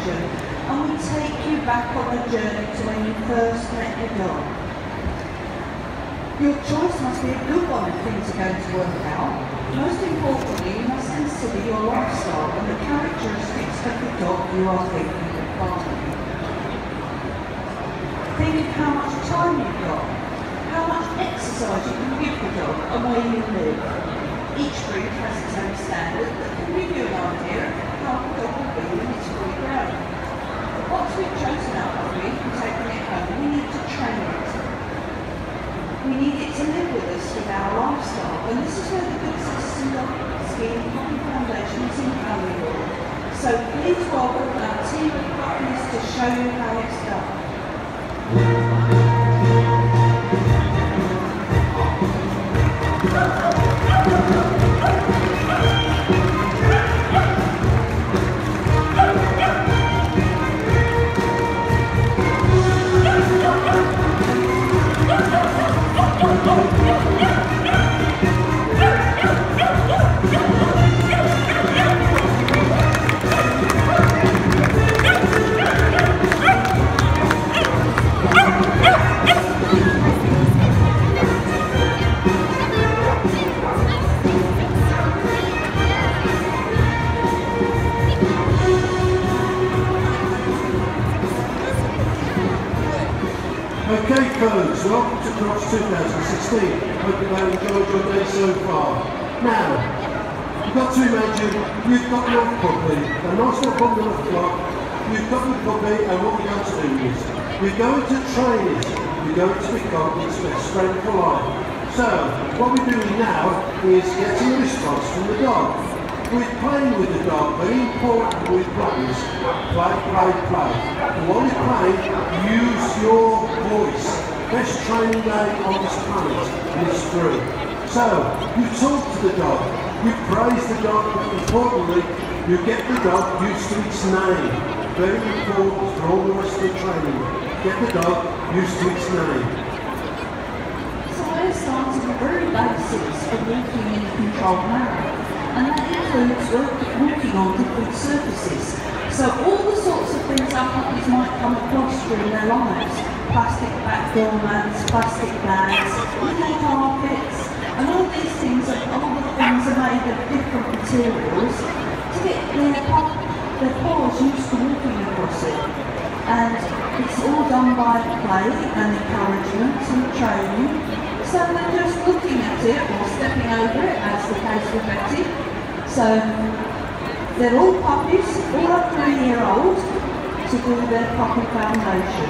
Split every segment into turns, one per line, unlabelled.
session, and we take you back on a journey to when you first met your dog. Your choice must be a good one if things are going to work out. Most importantly, you must consider your lifestyle and the characteristics of the dog you are thinking of buying. Think of how much time you've got, how much exercise you can give the dog, and where you live. Each breed has its own standard that can give you an idea of how the dog will be when it's fully grown. Once we've chosen our breed and taken it home, we need to train it. We need it to live with us with our lifestyle, and this is where the Good Citizen Dog Scheme Puppy Foundation is invaluable. So please welcome our team of puppies to show you how it's done.
Okay folks, welcome to Crocs 2016. Hope you've enjoyed your day so far. Now, you've got to imagine you've got your puppy, a nice little bundle of cloth, you've got your puppy, and what you're going to do is, you're going to train it, you're going to become its best friend for life. So, what we're doing now is getting a response from the dog. We're playing with the dog, very important with puppies. Play, play, play. And while you're playing, use your voice. Best training day on this planet is free. So, you talk to the dog, you praise the dog, but importantly, you get the dog used to its name. Very important for all the rest of the training. Get the dog used to its name.
So we're starting the very basics of walking in a controlled manner. And that includes walking on different surfaces. So all the sorts of things our puppies might come across during their lives, plastic back doormats, plastic bags, little carpets, and all these things are made of different materials to get their paws used to walking across it. And it's all done by play and encouragement and training. So they're just looking at it or stepping over it, as the case with Betty. So they're all puppies, all up to a year old, to do their puppy foundation.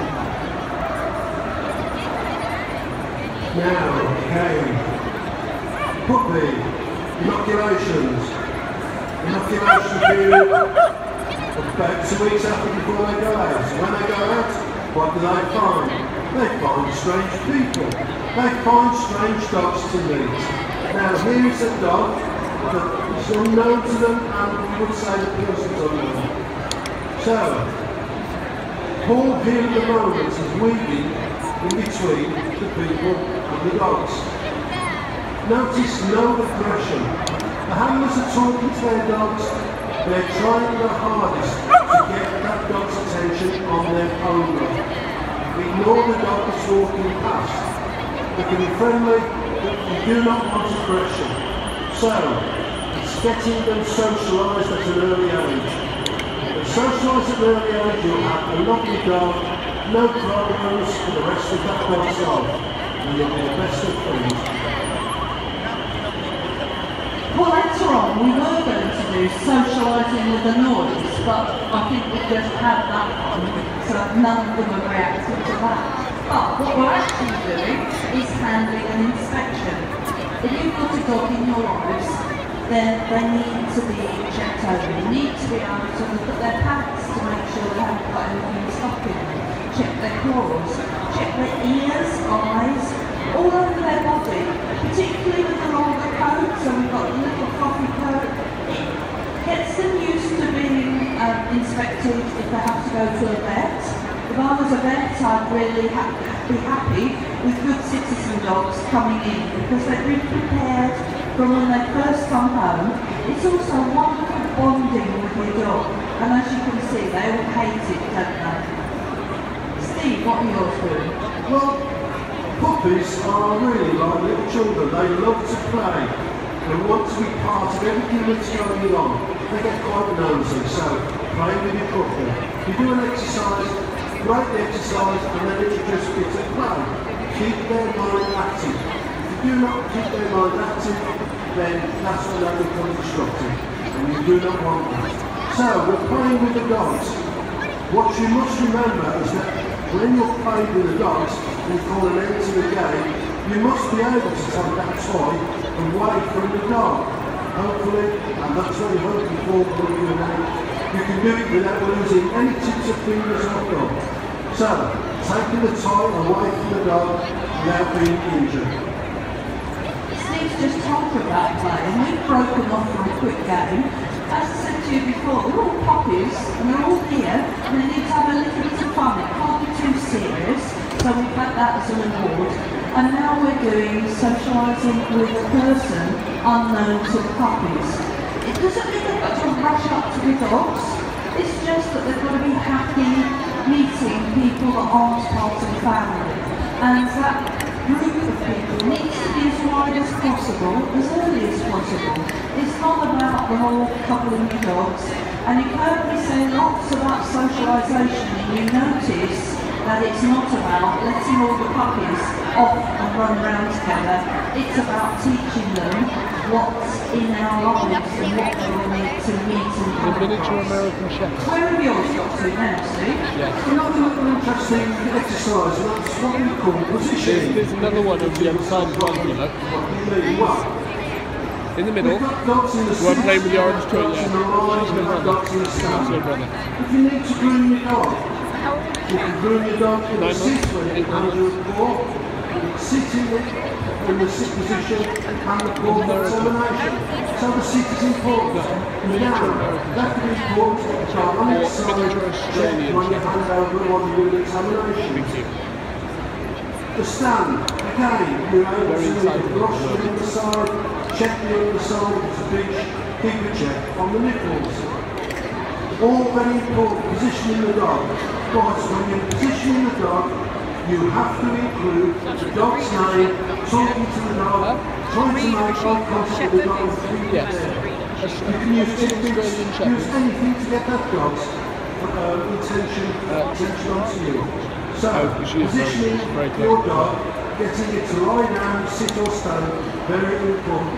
Now, okay, puppy, inoculations. Inoculation period about 2 weeks after before they go out. So when they go out, what do they find? They find strange people. They find strange dogs to meet. Now here is a dog that is unknown to them, and we would say the person's unknown. So, Paul here at the moment is weaving in between the people and the dogs. Notice no aggression. The handlers are talking to their dogs. They're trying their hardest to get that dog's attention on their owner. Ignore the dog that's walking past. They can be friendly, but you do not want aggression. So, it's getting them socialised at an early age. When socialised at an early age, you'll have a lovely dog, no problems for the rest of that dog's life, and you'll be the best of friends.
Well, later on we were going to do socialising with the noise, but I think we just had that one, so none of them have reacted to that. But what we're actually doing is handling an inspection. If you've got a dog in your lives, then they need to be checked over. You need to be able to look at their pads to make sure they haven't got anything stuck in them. Check their claws, check their ears, eyes, all over their body, particularly with the longer coat, so we've got a little fluffy coat. It gets them used to being inspected if they have to go to a vet. If I was a vet, I'd really be happy with Good Citizen dogs coming in, because they've been prepared from when they first come home It's also wonderful bonding with your dog, and as you can see, they all hate it, don't they? Steve, what are yours doing?
Well, puppies are really like little children. They love to play. They want to be part of everything that's going on. They get quite nosy, so play with your puppy. You do an exercise, break the exercise, and then introduce it to play. Keep their mind active. If you do not keep their mind active, then that's when they become destructive, and you do not want that. So, we're playing with the dogs. What you must remember is that when you're playing with the dogs, and you call an end to the game, you must be able to take that toy away from the dog. Hopefully, and that's what you're hoping for, you can do it without losing any tips of fingers or thumb. So, taking the toy away from the dog without being injured.
Steve's just talked about play, and we've broken off for a quick game. As I said to you before, they're all puppies, and they're all here, and they need to have a little bit of fun. It can't be too serious, so we've had that as a reward. And now we're doing socialising with a person unknown to the puppies. It doesn't mean they've got to rush up to the dogs, it's just that they've got to be happy meeting people that aren't part of the family. And that group of people needs to be as wide as possible, as early as possible. It's not about the whole coupling of dogs. And you've heard me say lots about socialisation, and you notice that it's not about letting all the puppies off and run around together. It's about teaching them what's in our lives and what they will need to meet and
The miniature American Shepherd.
Where have yours got to now, Steve?
Yes.
Another interesting exercise, and that's what we call positioning.
There's another one on the other side as well, you know.
Well,
In the middle.
we've got dogs in the
You want to play with the orange toy,
dogs
yeah.
in the line,
She's
we've
my
got
brother.
dogs in the stand.
She's my brother.
If you need to groom your dog, you can groom your dog in the
9
sit
months,
when
8
you're
months.
under a paw, sit in the sit position and the paw determination. So the sit is important. Now, that can be important to the child on its side,
miniature
check
Australian
when you hand over what you do an examination.
Thank you.
The stand, again, you're able
Very
to
exciting.
brush the underside, check the underside of the beach, keep a check on the nipples. All very important, positioning the dog. But when you're positioning the dog, you have to include the dog's name, talking to the dog, trying to make eye contact with the dog and keep it
Yes.
there.
That's
You can use
Australian
tidbits,
Shepherd.
use anything to get that dog's attention onto you. So,
Oh, she is
positioning
very clever.
your dog, getting it to lie down, sit or stand, very important.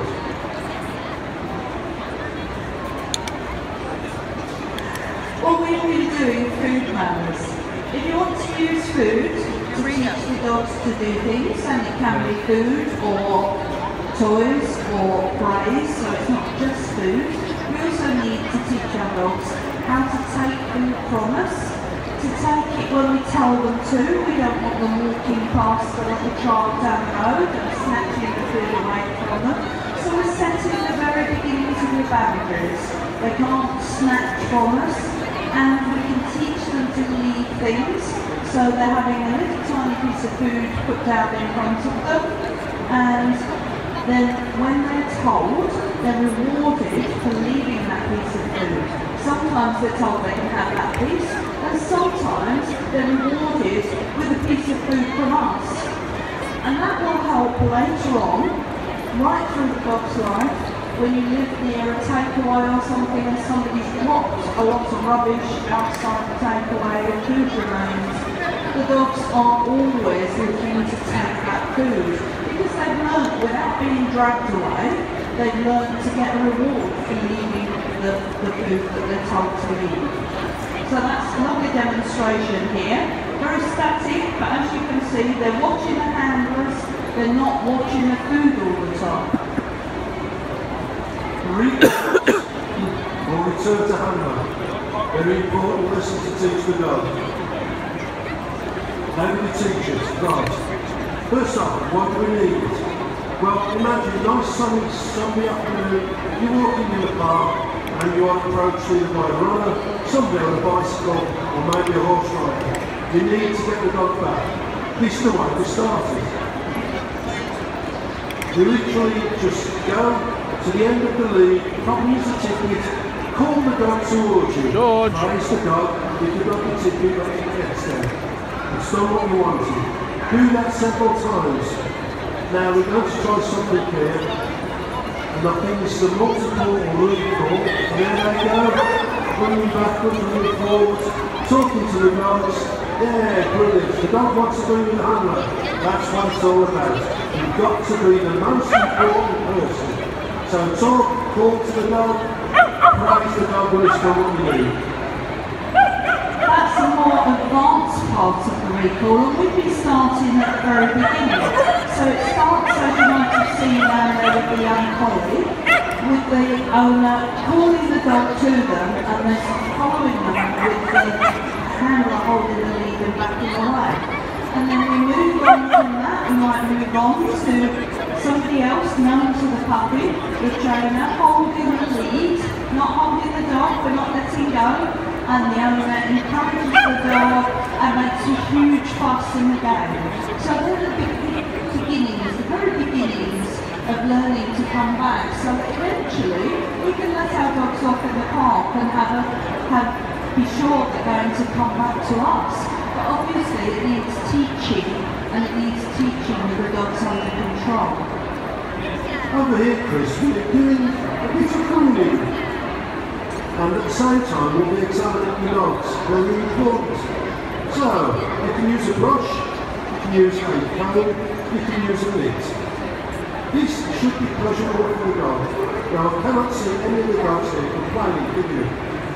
What we've been doing food manners. If you want to use food to teach the dogs to do things, and it can be food or toys or praise, so it's not just food, we also need to teach our dogs how to take food from us, to take it when we tell them to. We don't want them walking past the little child down the road and snatching the food away from them. So we're setting the very beginnings of the boundaries. They can't snatch from us, and we can teach them to leave things. So they're having a little tiny piece of food put down in front of them, and then when they're told, they're rewarded for leaving that piece of food. Sometimes they're told they can have that piece, and sometimes they're rewarded with a piece of food from us. And that will help later on, right through the dog's life, when you live near a takeaway or something and somebody's dropped a lot of rubbish outside the takeaway or food remains, the dogs are always looking to take that food. Because they've learned, without being dragged away, they've learned to get a reward for leaving the food that they're told to leave. So that's a lovely demonstration here. Very static, but as you can see, they're watching the handlers, they're not watching the food all the time.
Or return to handler. Very important lesson to teach the dog. How do we teach it? Right. First off, what do we need? Well, imagine nice sunny afternoon, you're walking in the park and you are approached either by a runner, somebody on a bicycle, or maybe a horse rider. You need to get the dog back. This is the way we started. You literally just go to the end of the lead, probably use the ticket, call the dog towards you.
George.
Praise the dog, if you've got the ticket, when it gets there. It's done what you wanted. Do that several times. Now we're going to try something here. And I think this is a multiple or really cool. And there they go. Running backwards, running forwards, talking to the dogs. Yeah, brilliant. The dog wants to be with the handler. That's what it's all about. You've got to be the most important person. So talk, call to the dog, praise the dog when it's done what you need.
That's a more advanced part of the recall, and we've been starting at the very beginning. So it starts, as you might have seen down there with the young collie, with the owner calling the dog to them and then following them with the handler holding the lead and backing away. And then we move on from that, we might move on to somebody else known to the puppy, the trainer, holding the lead, not holding the dog but not letting go, and the owner encourages the dog and makes a huge fuss in the game. So they're the beginnings, the very beginnings of learning to come back. So eventually we can let our dogs off in the park and be sure they're going to come back to us. But obviously it needs teaching, and it needs teaching with the dogs under control.
Over here, Chris, we're doing a bit of grooming. And at the same time, we'll be examining the dogs, very important. So, you can use a brush, you can use a comb, you can use a mitt. This should be pleasurable for the dog. Now, I cannot see any of the dogs here complaining, can you?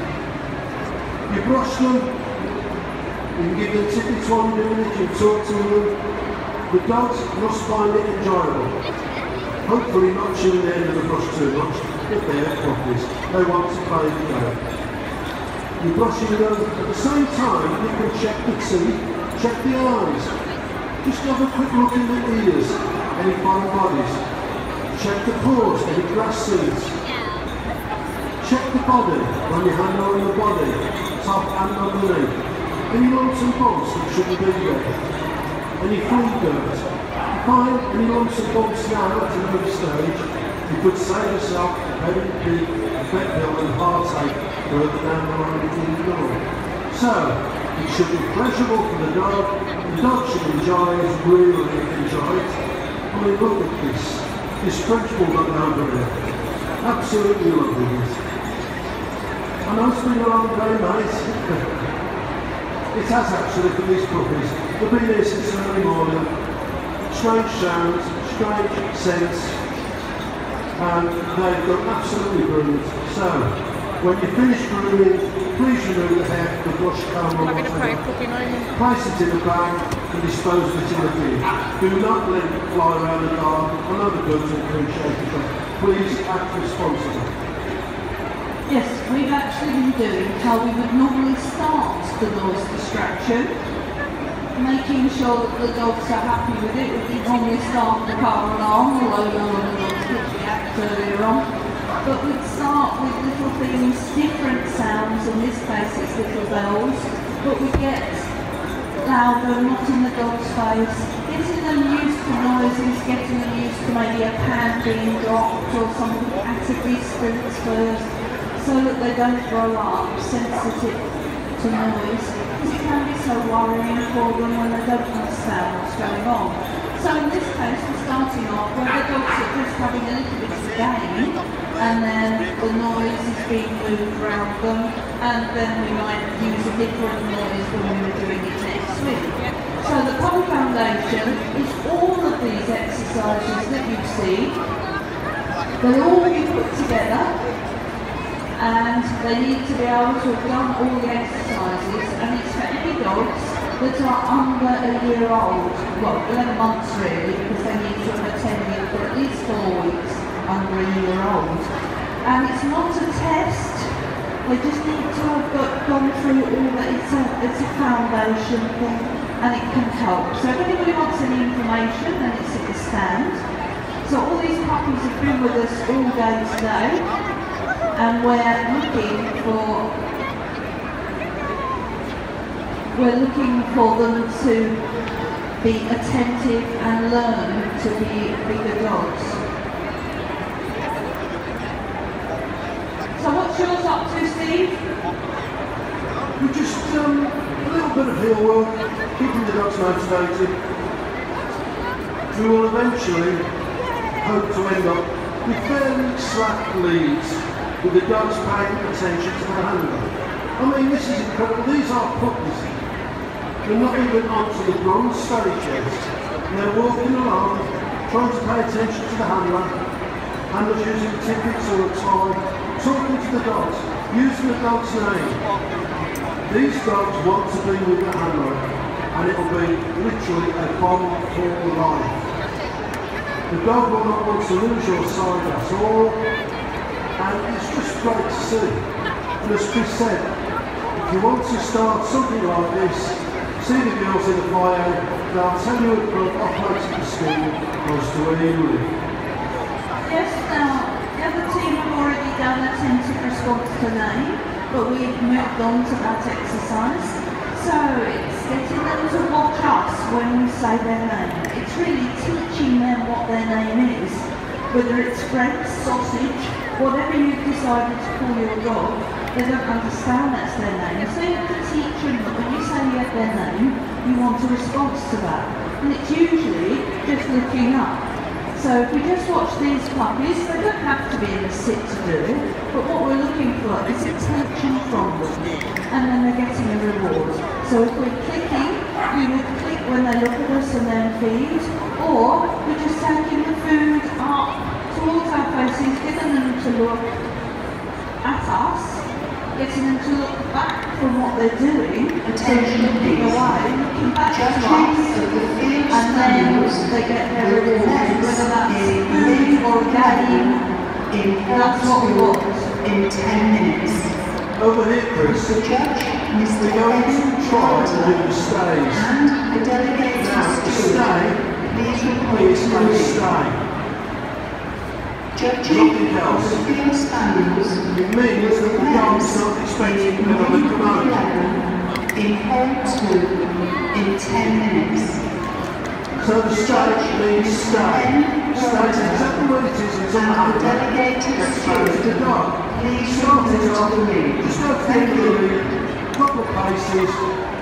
You brush them, you can give them tickets while you're doing it, you talk to them. The dogs must find it enjoyable. Hopefully not chewing the end of the brush too much, but they're puppies. They want to play the game. You're brushing them, at the same time you can check the teeth, check the eyes. Just have a quick look in the ears, any foreign bodies. Check the paws, any grass seeds. Check the body, run your hand on the body, top and underneath. Any lumps and bumps that shouldn't be there. Any flea dirt. Find any lumps and bumps now at another stage, you could save yourself a very big vet bill and heartache further down the line before you go. So, it should be pleasurable for the dog should enjoy it, really enjoy it. I mean, look at this French bulldog over there. Absolutely lovely this. I know it's been a long day, mate. It has actually for these puppies. They've been here since early morning. Strange sounds, strange scents, and they've got absolutely brilliant. So, when you finish grooming, please remove the hair, the brush, comb, or whatever. Place it in a bag and dispose of it in the bin. Do not let it fly around the garden. I know the birds will appreciate it, but please act responsibly.
Yes, we've actually been doing how we would normally start the noise distraction, making sure that the dogs are happy with it. We normally start the car alarm, although none of the dogs did react earlier on. But we'd start with little things, different sounds, in this case it's little bells, but we get louder, not in the dog's face, getting them used to noises, getting them used to maybe a pan being dropped or something at a distance first, so that they don't grow up sensitive to noise. It can be so worrying for them when they don't understand what's going on. So in this case we're starting off where the dogs are just having a little bit of a game, and then the noise is being moved around them, and then we might use a different noise when we were doing it next week. So the Puppy Foundation is all of these exercises that you see. They'll all be put together, and they need to be able to have done all the exercises, and it's for any dogs that are under a year old, well, 11 months really, because they need to have attended for at least 4 weeks under a year old. And it's not a test, they just need to have gone through all that. It's a foundation thing, and it can help. So if anybody wants any information, then it's at the stand. So all these puppies have been with us all day today, and we're looking for them to be attentive and learn to be bigger dogs. up to, Steve?
We just a little bit of heel work, keeping the dogs motivated. We will eventually hope to end up with fairly slack leads, with the dogs paying attention to the handler. I mean, this is incredible. These are puppies. They're not even onto the bronze stage yet. They're walking along, trying to pay attention to the handler. Handlers using tickets or a tie, talking to the dogs, using the dog's name. These dogs want to be with the handler, and it will be literally a bond for life. The dog will not want to lose your sight at all, and it's just great to see. And as Chris said, if you want to start something like this, see the girls in the foyer, they'll tell you a club operating the scheme close to where you live.
Yes, now, the other team have already done attentive response to name, but we've moved on to that exercise. So it's getting them to watch us when we say their name. It's really teaching them what their name is, whether it's bread, sausage, whatever you've decided to call your dog. They don't understand that's their name. So you have to teach them that when you say you have their name, you want a response to that. And it's usually just looking up. So if we just watch these puppies, they don't have to be in a sit to do it, but what we're looking for is attention from them, and then they're getting a reward. So if we're clicking, we would click when they look at us and then feed, or we're just taking the food up towards our faces, getting them to look at us, getting them to look back from what they're doing, looking away, looking back to us, and then they get their reward, whether that's food or a game. That's what we want.
In 10 minutes.
Over here, Chris, we're going to try to do the stays.
And the delegated
Now, the stay is a stay. Nothing else. It means that the dog's not expecting them to come out.
In home 2 in 10 minutes.
So the stay means stay. Stay is exactly what it is until the handler expands the dog. Starting off, just go to the end of the lead, a couple of paces,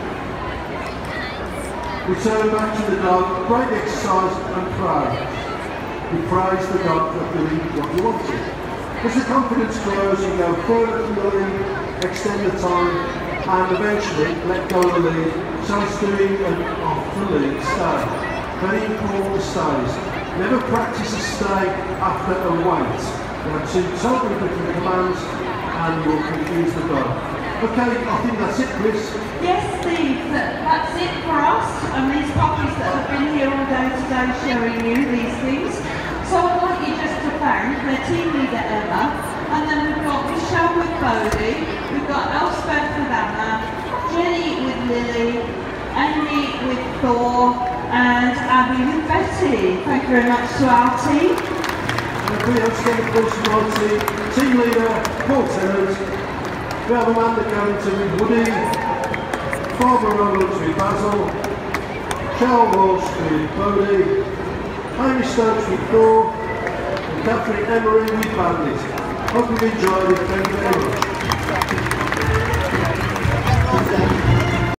return back to the dog, break the exercise and pray. You praise the dog for doing what you wanted. As the confidence grows, you go further from the lead, extend the time, and eventually let go of the lead, so it's doing an off the lead stay. Very important stays. Never practice a stay after a wait. There are two totally different commands, and you'll confuse the dog. Okay, I think that's it, Chris.
Yes, Steve, that's it for us, and these puppies that have been here all day today showing you these things. So I'd like you just to thank their team leader Emma, and then we've got Michelle with Bodie, we've got Elspeth with Anna, Jenny with Lily, Amy with Thor, and Abby with Betty. Thank you very much to our team.
We have Steve Bushmighty, team leader Paul Tennant, we have Amanda Carrington with Woody, Barbara Rowlands with Basil, Charles Walsh with Bodie, Amy Stokes with Thor, and Catherine Emery with Bandit. Hope you've enjoyed it, thank you very much.